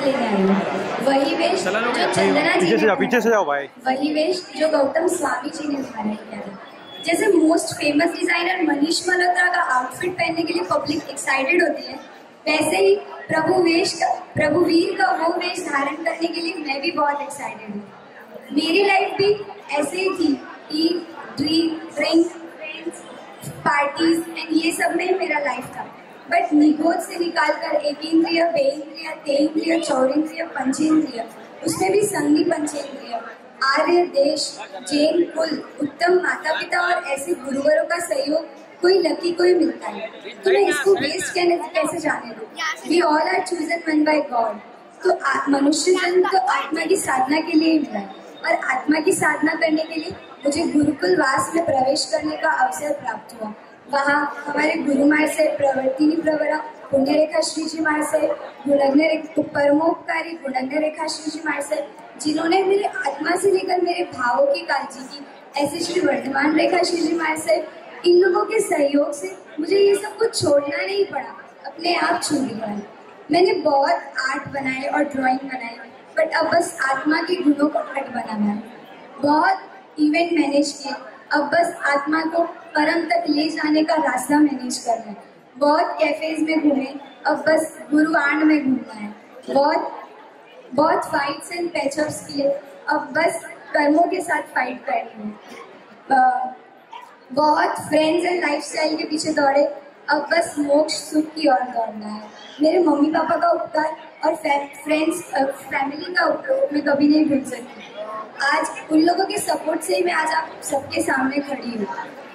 लेने आई हूँ। वही वेश जो चंदना जी ने, पीछे से जाओ भाई, वही वेश जो गौतम स्वामी जी ने धारण किया था। जैसे most famous designer Manish Malhotra का आउटफिट पहनने के लिए पब्लिक एक्साइटेड होती है, वैसे ही प्रभुवीर का वो वेश धारण करने के लिए मैं भी बहुत एक्साइटेड हूँ। मेरी लाइफ भी ऐसे ही थी, eat, drink, friends, parties and ये सब में मेरा लाइफ था। बट निगोद से निकालकर एकेंद्रिय, बेंद्रिय, तेन्द्रिय, चौरेंद्रिय, पंचेंद्रिय, उसमें भी संधि पंचेंद्रिय, आर्य देश, जैन कुल, उत्तम माता पिता और ऐसे गुरुवरों का सहयोग कोई लकी कोई मिलता है, तो मैं इसको वेस्ट कैसे जाने दूँ? We all are chosen one by God. तो मनुष्य जन्म तो आत्मा की साधना के लिए मिला है, और आत्मा की साधना करने के लिए मुझे गुरुकुल वास में प्रवेश करने का अवसर प्राप्त हुआ। वहाँ हमारे गुरु माँ से प्रवर्तिनी प्रवरा पुण्यरेखा श्री जी माँ से, परमोपकारी गुणज्ञ रेखा श्री जी माँ से, जिन्होंने मेरे आत्मा से लेकर मेरे भावों की काळजी की, ऐसे श्री वर्धमान रेखा श्री जी माँ से, इन लोगों के सहयोग से मुझे ये सब कुछ छोड़ना नहीं पड़ा, अपने आप छू लिया है। मैंने बहुत आर्ट बनाए और ड्राइंग बनाई, बट अब बस आत्मा के गुणों को आर्ट बनाना है। बहुत इवेंट मैनेज किए, अब बस आत्मा को परम तक ले जाने का रास्ता मैनेज करना है। बहुत कैफेज में घूमे, अब बस गुरु आंड में घूमना है। बहुत फाइट्स एंड पैचअप्स किए, अब बस कर्मों के साथ फाइट करनी है। बहुत फ्रेंड्स एंड लाइफस्टाइल के पीछे दौड़े, अब बस मोक्ष सुख की ओर दौड़ना है। मेरे मम्मी पापा का उपकार और फैमिली का उपकार मैं कभी नहीं भूल सकती। आज उन लोगों के सपोर्ट से ही मैं आज आप सबके सामने खड़ी हूँ।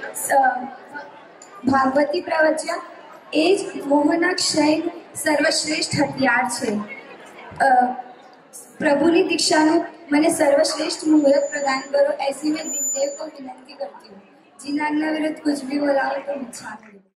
भागवती प्रवच्या एज મોહનાક્ષય સર્વશ્રેષ્ઠ હથિયાર છે। પ્રભુની દીક્ષાનું મને સર્વશ્રેષ્ઠ મુહૂર્ત પ્રદાન કરો, ऐसी मैं गुरुदेव को विनंती करती हूँ। जिन आज्ञा विरुद्ध कुछ भी बोला हो तो मुझे